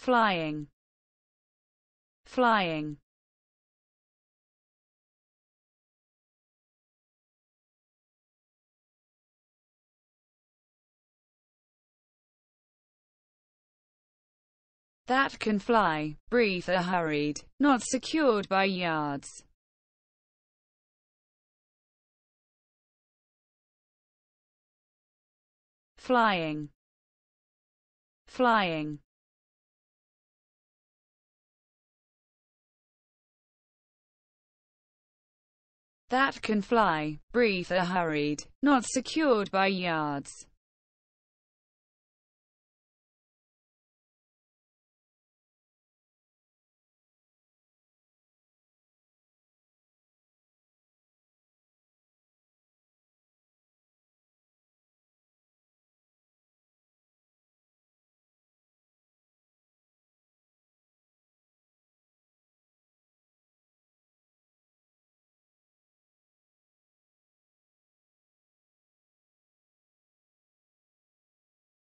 flying, flying. That can fly, breathe are hurried, not secured by yards. Flying, flying. That can fly, breathe are hurried, not secured by yards.